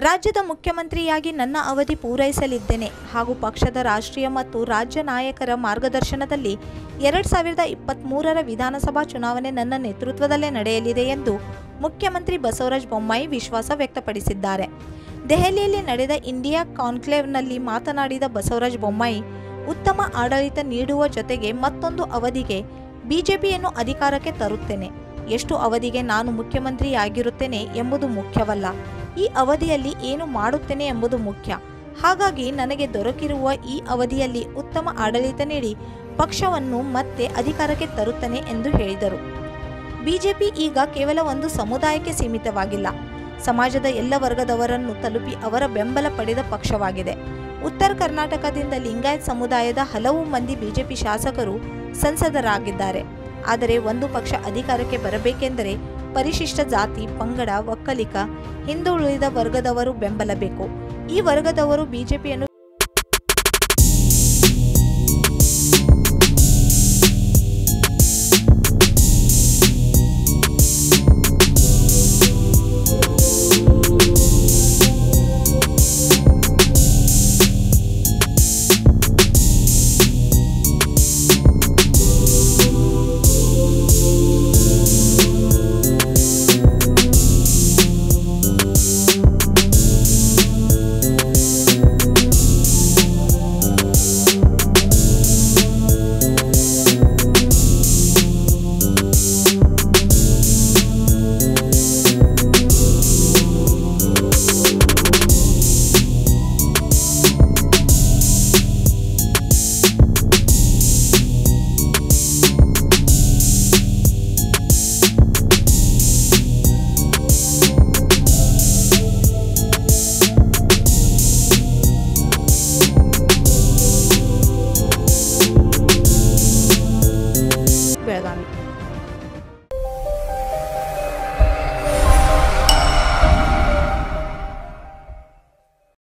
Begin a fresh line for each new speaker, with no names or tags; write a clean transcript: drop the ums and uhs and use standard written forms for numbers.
ರಾಜ್ಯದ ಮುಖ್ಯಮಂತ್ರಿಯಾಗಿ ನನ್ನ ಅವಧಿ ಪೂರೈಸಲಿದ್ದೇನೆ ಹಾಗೂ ಪಕ್ಷದ ರಾಷ್ಟ್ರೀಯ ಮತ್ತು ರಾಜ್ಯ ನಾಯಕರ ಮಾರ್ಗದರ್ಶನದಲ್ಲಿ 2023ರ ವಿಧಾನಸಭಾ ಚುನಾವಣೆ ನನ್ನ ನೇತೃತ್ವದಲ್ಲೇ ನಡೆಯಲಿದೆ ಎಂದು ಮುಖ್ಯಮಂತ್ರಿ ಬಸವರಾಜ ಬೊಮ್ಮಾಯಿ ವಿಶ್ವಾಸ ವ್ಯಕ್ತಪಡಿಸಿದ್ದಾರೆ. ದೆಹಲಿಯಲ್ಲಿ ನಡೆದ ಇಂಡಿಯಾ ಕಾನ್ಕ್ಲೇವ್ನಲ್ಲಿ ಮಾತನಾಡಿದ ಬಸವರಾಜ ಬೊಮ್ಮಾಯಿ, ಉತ್ತಮ ಆಡಳಿತ ನೀಡುವ ಜೊತೆಗೆ ಮತ್ತೊಂದು ಅವಧಿಗೆ ಬಿಜೆಪಿಯನ್ನು ಅಧಿಕಾರಕ್ಕೆ ತರುತ್ತೇನೆ. ಎಷ್ಟು ಅವಧಿಗೆ ನಾನು ಮುಖ್ಯಮಂತ್ರಿಯಾಗಿರುತ್ತೇನೆ ಎಂಬುದು ಮುಖ್ಯವಲ್ಲ, ಈ ಅವಧಿಯಲ್ಲಿ ಏನು ಮಾಡುತ್ತೇನೆ ಎಂಬುದು ಮುಖ್ಯ. ಹಾಗಾಗಿ ನನಗೆ ದೊರಕಿರುವ ಈ ಅವಧಿಯಲ್ಲಿ ಉತ್ತಮ ಆಡಳಿತ ನೀಡಿ ಪಕ್ಷವನ್ನು ಮತ್ತೆ ಅಧಿಕಾರಕ್ಕೆ ತರುತ್ತೇನೆ ಎಂದು ಹೇಳಿದರು. ಬಿಜೆಪಿ ಈಗ ಕೇವಲ ಒಂದು ಸಮುದಾಯಕ್ಕೆ ಸೀಮಿತವಾಗಿಲ್ಲ, ಸಮಾಜದ ಎಲ್ಲ ವರ್ಗದವರನ್ನು ತಲುಪಿ ಅವರ ಬೆಂಬಲ ಪಡೆದ ಪಕ್ಷವಾಗಿದೆ. ಉತ್ತರ ಕರ್ನಾಟಕದಿಂದ ಲಿಂಗಾಯತ್ ಸಮುದಾಯದ ಹಲವು ಮಂದಿ ಬಿಜೆಪಿ ಶಾಸಕರು ಸಂಸದರಾಗಿದ್ದಾರೆ. ಆದರೆ ಒಂದು ಪಕ್ಷ ಅಧಿಕಾರಕ್ಕೆ ಬರಬೇಕೆಂದರೆ ಪರಿಶಿಷ್ಟ ಜಾತಿ, ಪಂಗಡ, ಒಕ್ಕಲಿಗ, ಹಿಂದುಳಿದ ವರ್ಗದವರು ಬೆಂಬಲ ಬೇಕು. ಈ ವರ್ಗದವರು ಬಿಜೆಪಿಯನ್ನು